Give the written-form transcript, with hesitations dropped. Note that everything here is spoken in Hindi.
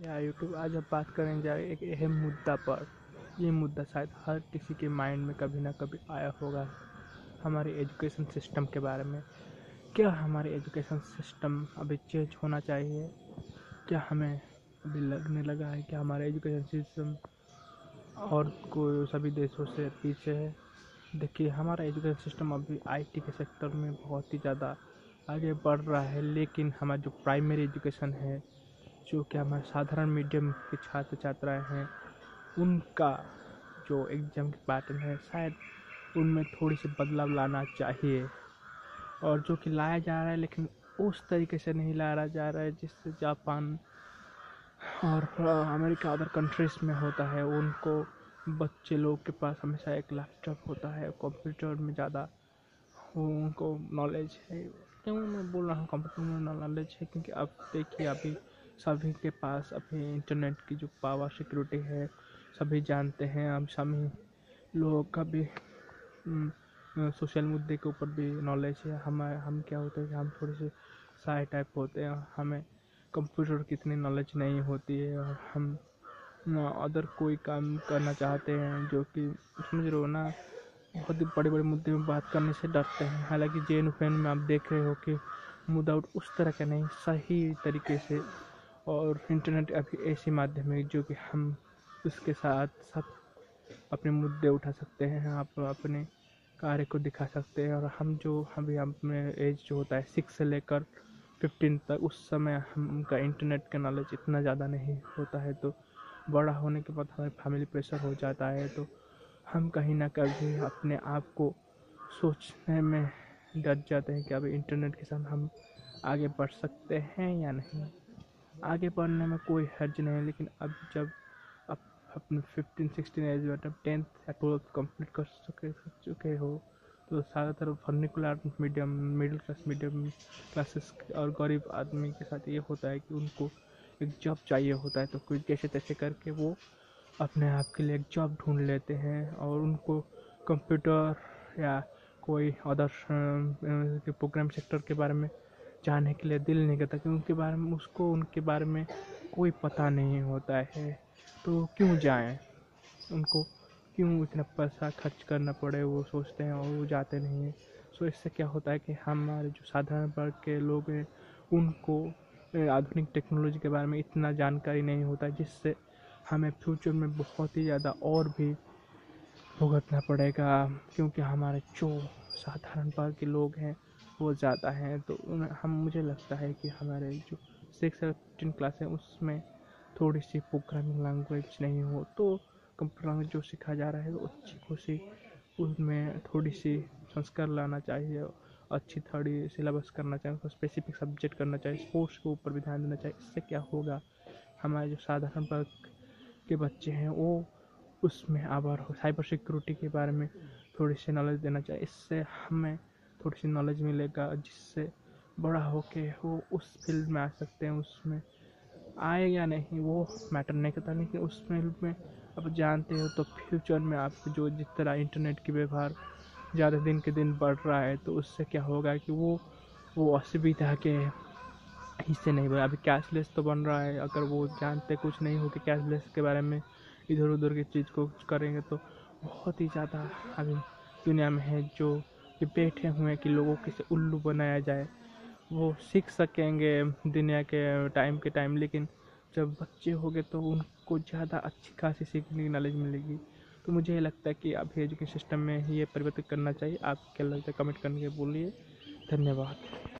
या यूट्यूब। आज हम बात करेंगे एक अहम मुद्दा पर। ये मुद्दा शायद हर किसी के माइंड में कभी ना कभी आया होगा, हमारे एजुकेशन सिस्टम के बारे में। क्या हमारे एजुकेशन सिस्टम अभी चेंज होना चाहिए? क्या हमें अभी लगने लगा है कि हमारा एजुकेशन सिस्टम और कोई सभी देशों से पीछे है? देखिए, हमारा एजुकेशन सिस्टम अभी आईटी के सेक्टर में बहुत ही ज़्यादा आगे बढ़ रहा है, लेकिन हमारा जो प्राइमरी एजुकेशन है, जो कि हमारे साधारण मीडियम के छात्र छात्राएँ हैं, उनका जो एग्ज़ाम की पैटर्न है, शायद उनमें थोड़ी सी बदलाव लाना चाहिए। और जो कि लाया जा रहा है, लेकिन उस तरीके से नहीं लाया जा रहा है जिससे जापान और अमेरिका अदर कंट्रीज़ में होता है। उनको बच्चे लोग के पास हमेशा एक लैपटॉप होता है, कंप्यूटर में ज़्यादा उनको नॉलेज है। क्यों मैं बोल रहा हूँ कंप्यूटर में नॉलेज है? क्योंकि अब देखिए, अभी सभी के पास अभी इंटरनेट की जो पावर सिक्योरिटी है सभी जानते हैं। अब सभी लोग का भी सोशल मुद्दे के ऊपर भी नॉलेज है। हम क्या होता है कि हम थोड़े से शाय टाइप होते हैं, हमें कंप्यूटर की इतनी नॉलेज नहीं होती है, और हम अदर कोई काम करना चाहते हैं जो कि समझ रहे हो ना, बहुत ही बड़े बड़े मुद्दे में बात करने से डरते हैं। हालांकि JNU में आप देख रहे हो कि मुद्दा उस तरह का नहीं, सही तरीके से। और इंटरनेट अभी ऐसी माध्यम है जो कि हम उसके साथ सब अपने मुद्दे उठा सकते हैं, आप अपने कार्य को दिखा सकते हैं। और हम जो अभी अपने एज जो होता है 6 से लेकर 15 तक, उस समय हमका इंटरनेट का नॉलेज इतना ज़्यादा नहीं होता है, तो बड़ा होने के बाद हमें फैमिली प्रेशर हो जाता है, तो हम कहीं ना कहीं अपने आप को सोचने में डर जाते हैं कि अभी इंटरनेट के साथ हम आगे बढ़ सकते हैं या नहीं। आगे बढ़ने में कोई हर्ज नहीं है, लेकिन अब जब आप अपने 15-16 एज में जब 10th या 12th कंप्लीट कर चुके हो, तो ज़्यादातर vernacular medium, middle class medium classes और गरीब आदमी के साथ ये होता है कि उनको एक जॉब चाहिए होता है, तो कोई कैसे तैसे करके वो अपने आप के लिए एक जॉब ढूंढ लेते हैं। और उनको कंप्यूटर या कोई अदर प्रोग्राम सेक्टर के बारे में जानने के लिए दिल नहीं करता, क्योंकि उनके बारे में उनके बारे में कोई पता नहीं होता है। तो क्यों जाएं, उनको क्यों इतना पैसा खर्च करना पड़े, वो सोचते हैं और वो जाते नहीं हैं। सो इससे क्या होता है कि हमारे जो साधारण वर्ग के लोग हैं, उनको आधुनिक टेक्नोलॉजी के बारे में इतना जानकारी नहीं होता है, जिससे हमें फ्यूचर में बहुत ही ज़्यादा और भी भुगतना पड़ेगा। क्योंकि हमारे जो साधारण वर्ग के लोग हैं वो ज़्यादा हैं, तो मुझे लगता है कि हमारे जो 6 या 15 क्लास है उसमें थोड़ी सी प्रोग्रामिंग लैंग्वेज नहीं हो तो कंप्यूटर में जो सिखाया जा रहा है वो अच्छी खुशी उसमें थोड़ी सी संस्कार लाना चाहिए, अच्छी थोड़ी सिलेबस करना चाहिए, उसको स्पेसिफिक सब्जेक्ट करना चाहिए, स्पोर्ट्स के ऊपर भी ध्यान देना चाहिए। इससे क्या होगा, हमारे जो साधारण वर्ग के बच्चे हैं वो उसमें आभार हो। साइबर सिक्योरिटी के बारे में थोड़ी सी नॉलेज देना चाहिए, इससे हमें थोड़ी सी नॉलेज मिलेगा, जिससे बड़ा होके वो उस फील्ड में आ सकते हैं। उसमें आए या नहीं वो मैटर नहीं करता, लेकिन उस फील्ड में आप जानते हो तो फ्यूचर में आपको जो जिस तरह इंटरनेट की व्यवहार ज़्यादा दिन के दिन बढ़ रहा है, तो उससे क्या होगा कि वो असुविधा के हिस्से नहीं बने। अभी कैशलेस तो बन रहा है, अगर वो जानते कुछ नहीं हो कि कैशलेस के बारे में इधर उधर की चीज़ को करेंगे तो बहुत ही ज़्यादा अभी दुनिया में है जो कि बैठे हुए हैं कि लोगों को कैसे उल्लू बनाया जाए। वो सीख सकेंगे दुनिया के टाइम, लेकिन जब बच्चे हो गए तो उनको ज़्यादा अच्छी खासी सीखने की नॉलेज मिलेगी। तो मुझे ये लगता है कि अभी एजुकेशन सिस्टम में ये परिवर्तन करना चाहिए। आप क्या लगता है, कमेंट करके बोलिए। धन्यवाद।